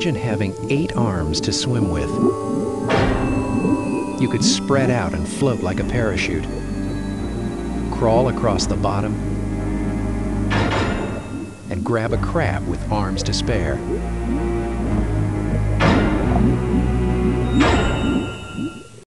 Imagine having 8 arms to swim with. You could spread out and float like a parachute, crawl across the bottom, and grab a crab with arms to spare.